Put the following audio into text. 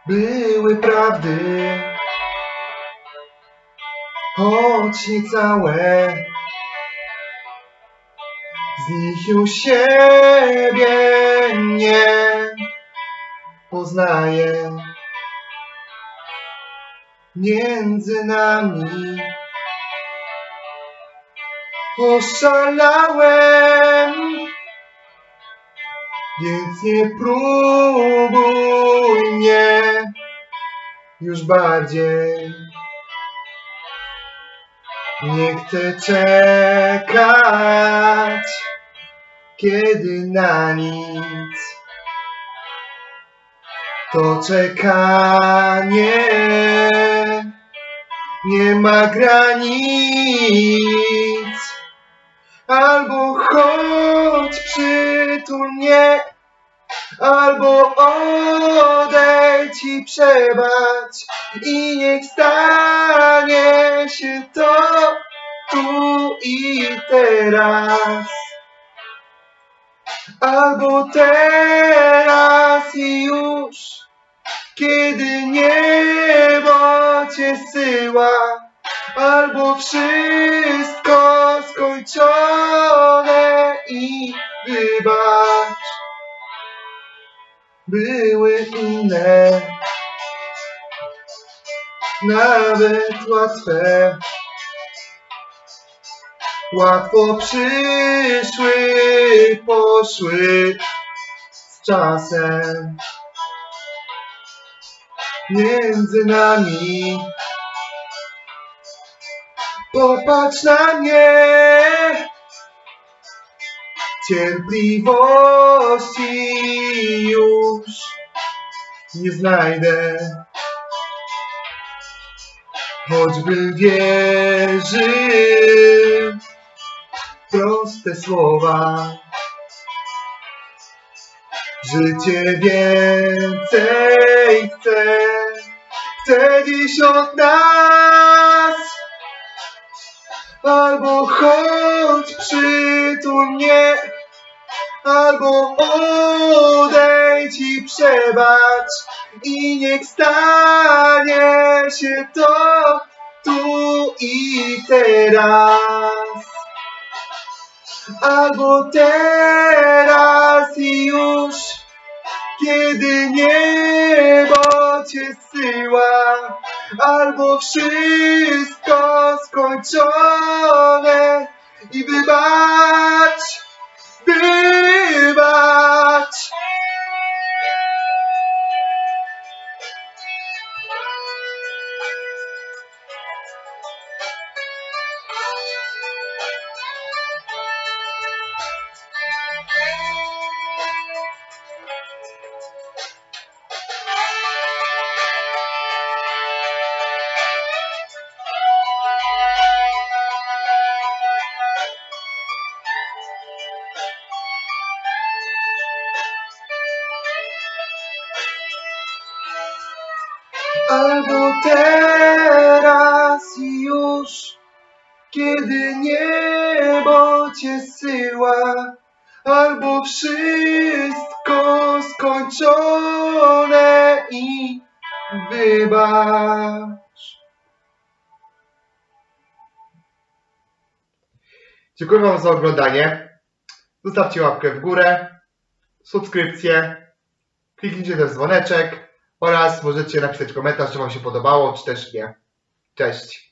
były prawdy, choć nie całe. Z nich już siebie nie poznaję. Między nami oszalałem, więc nie próbuj mnie już bardziej. Nie chcę czekać, kiedy na nic. To czekanie nie ma granic. Albo chodź przytul mnie, albo odejdź i przebacz. I niech stanie się to tu i teraz. Albo teraz i już, kiedy niebo cię zsyła. Albo wszystko skończone i wybacz. Były inne, nawet łatwe. Łatwo przyszły, poszły z czasem. Między nami popatrz na mnie, cierpliwości już nie znajdę, choćbym wierzył w proste słowa. Życie więcej chcę dziś od nas. Albo chodź przytul mnie, albo odejdź i przebacz. I niech stanie się to tu i teraz. Albo teraz i już, kiedy niebo cię zsyła. Albo wszystko skończone i wybacz, wybacz. Albo teraz i już, kiedy niebo cię zsyła. Albo wszystko skończone i wybacz. Dziękuję wam za oglądanie. Zostawcie łapkę w górę, subskrypcję, kliknijcie ten dzwoneczek oraz możecie napisać komentarz, czy wam się podobało, czy też nie. Cześć!